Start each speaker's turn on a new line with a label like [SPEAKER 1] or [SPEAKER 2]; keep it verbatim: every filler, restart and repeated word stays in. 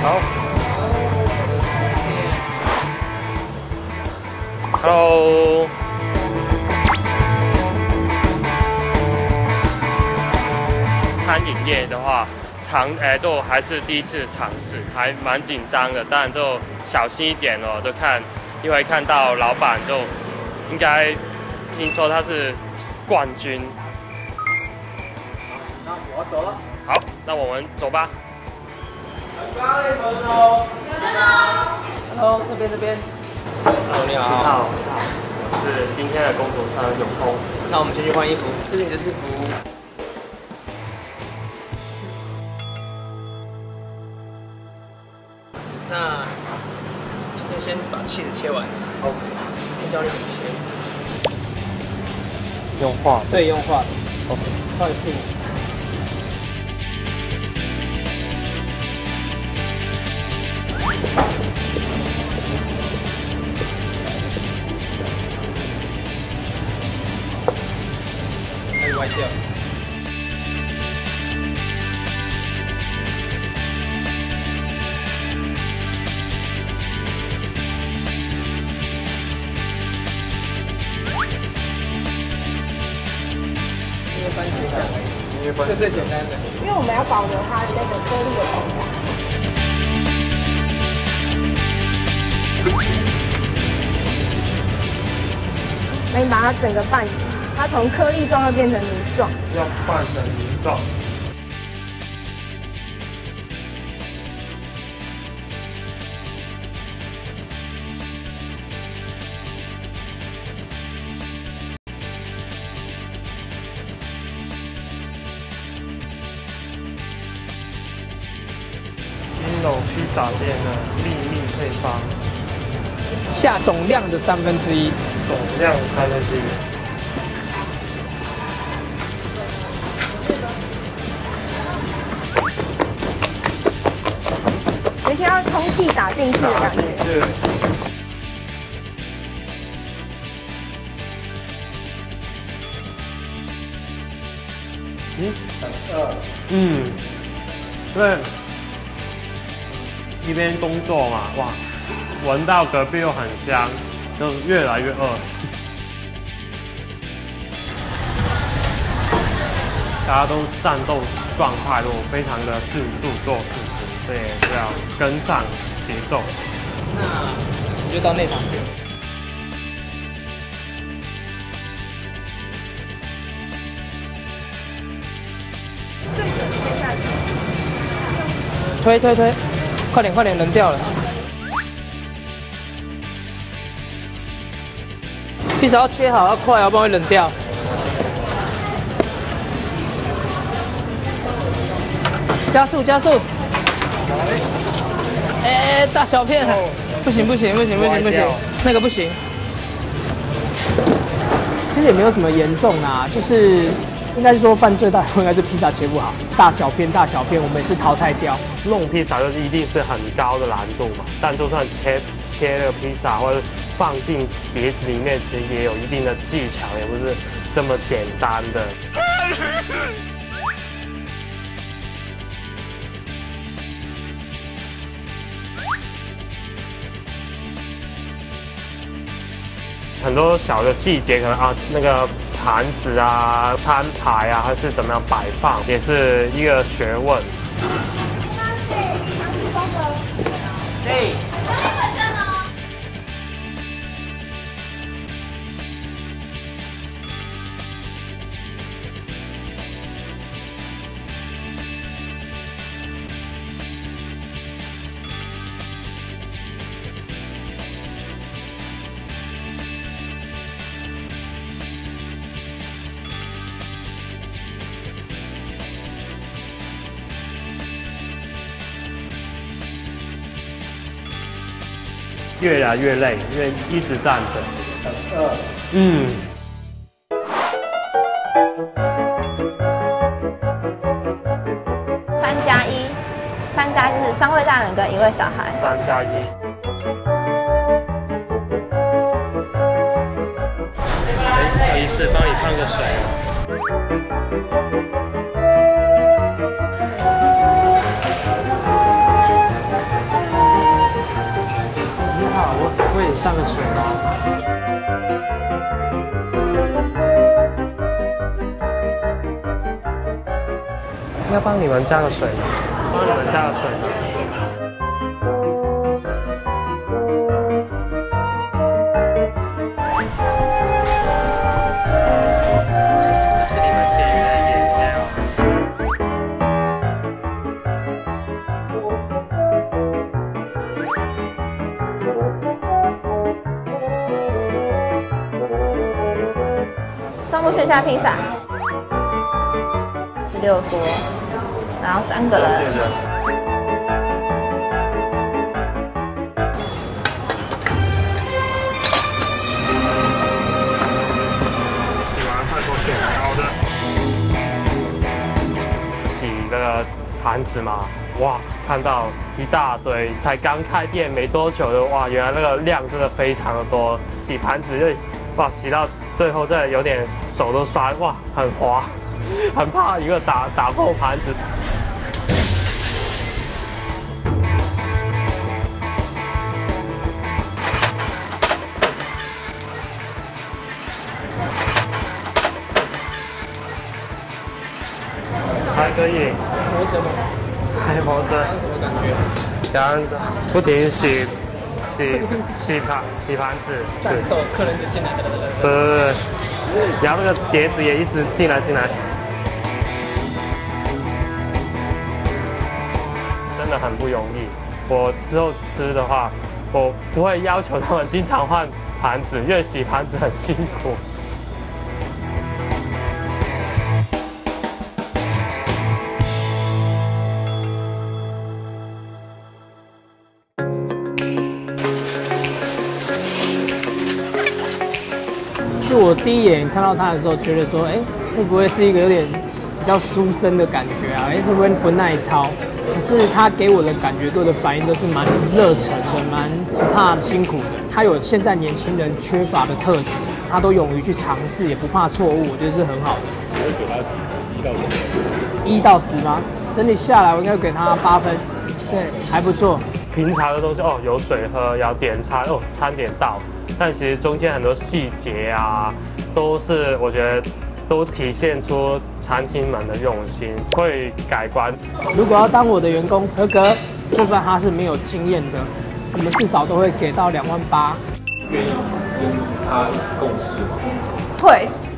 [SPEAKER 1] 好。Hello。餐饮业的话，尝哎就还是第一次尝试，还蛮紧张的，当然就小心一点哦，就看，因为看到老板就应该听说他是冠军。
[SPEAKER 2] 那我走了。
[SPEAKER 1] 好，那我们走吧。
[SPEAKER 2] 咖喱粉哦。Hello， 这边这边。Hello， 你好。
[SPEAKER 1] 好，我是今天的工作商永丰。
[SPEAKER 2] 那我们先去换衣服，这是你的制服。那今天先把气子切完。OK。先教你怎么切。
[SPEAKER 1] 用画的。
[SPEAKER 2] 对，用画的。
[SPEAKER 1] OK。
[SPEAKER 2] 快速。开始歪掉。因为番茄酱，因为番茄这最简单的，
[SPEAKER 3] 因为我们要保留它的那个颗粒的口感。那你把它整个拌，它从颗粒状要变成泥状，
[SPEAKER 1] 要拌成泥状。金楼披萨店的秘密配方，
[SPEAKER 2] 下总量的三分之一，
[SPEAKER 1] 总量三分之一。
[SPEAKER 3] 有听到空气打进去的感觉。
[SPEAKER 1] 是。嗯，二，嗯，对。一边工作嘛，哇，闻到隔壁又很香，就越来越饿。大家都战斗状态都非常的迅速做事情，所以就要跟上节奏。
[SPEAKER 2] 那我们就到内场去。
[SPEAKER 3] 对准推下去。
[SPEAKER 2] 推推推。快点，快点，冷掉了。披萨要切好，要快，要不然会冷掉。加速，加速。哎、欸，大小片，不行，不行，不行，不行，不行，那个不行。其实也没有什么严重啊，就是应该是说犯罪大头应该是披萨切不好，大小片，大小片，我们也是淘汰掉。
[SPEAKER 1] 弄披萨就是一定是很高的难度嘛，但就算切切那个披萨或者放进碟子里面，其实也有一定的技巧，也不是这么简单的。很多小的细节，可能啊那个盘子啊、餐牌啊，还是怎么样摆放，也是一个学问。
[SPEAKER 2] 哎。
[SPEAKER 1] 越来越累，因为一直站着。
[SPEAKER 2] 二，
[SPEAKER 1] 嗯。
[SPEAKER 4] 三加一，三加一是三位大人跟一位小孩。
[SPEAKER 1] 三加一。哎，不好意思，帮你放个水哦。 要帮你们加个水吗？帮你们加个水吗？是你们店员的眼料。
[SPEAKER 4] 双木线下披萨，十六桌，然后三个人。
[SPEAKER 1] 洗完饭都点高的。洗那个盘子嘛，哇，看到一大堆，才刚开店没多久的，哇，原来那个量真的非常的多。洗盘子就哇，洗到最后真的有点手都刷，哇，很滑，很怕一个打打破盘子。还可以，
[SPEAKER 2] 活着吗？
[SPEAKER 1] 还活着。
[SPEAKER 2] 什么感觉？
[SPEAKER 1] 这样子不停洗洗洗盘洗盘子，是。
[SPEAKER 2] 客人就进来了。
[SPEAKER 1] 对对对，然后那个碟子也一直进来进来，真的很不容易。我之后吃的话，我不会要求他们经常换盘子，因为洗盘子很辛苦。
[SPEAKER 2] 是我第一眼看到它的时候，觉得说，哎、欸，会不会是一个有点比较书生的感觉啊？哎、欸，会不会不耐操？可是他给我的感觉，给我的反应都是蛮热忱的，蛮不怕辛苦的。他有现在年轻人缺乏的特质，他都勇于去尝试，也不怕错误，我觉得是很好的。
[SPEAKER 5] 我会给他几一到十？
[SPEAKER 2] 一到十吗？整体下来，我应该给他八分，对，还不错。
[SPEAKER 1] 平常的东西哦，有水喝，要点餐哦，餐点到。但其实中间很多细节啊，都是我觉得都体现出餐厅们的用心，会改观。
[SPEAKER 2] 如果要当我的员工合格，就算他是没有经验的，我们至少都会给到两万八。
[SPEAKER 5] 愿意跟他一起共事吗？
[SPEAKER 4] 会，